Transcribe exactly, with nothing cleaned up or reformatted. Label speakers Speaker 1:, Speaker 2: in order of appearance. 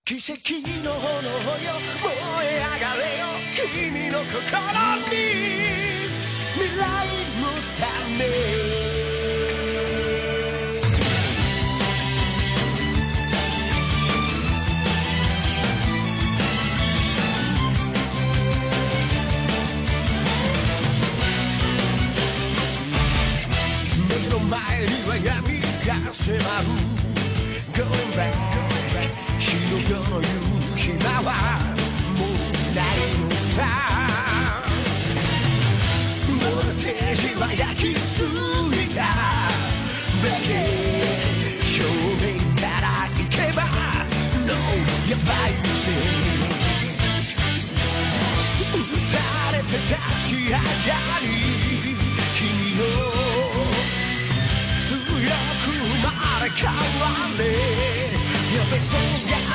Speaker 1: 奇跡の炎よ燃え上がれよ君の心に未来のため目の前には闇が迫る Going back 日の夜の夕日はもうないのさボルテージは焼き付いただけ表面から行けば No やばいぜ打たれて立ち上がり君を強く生まれ変われ呼べそうや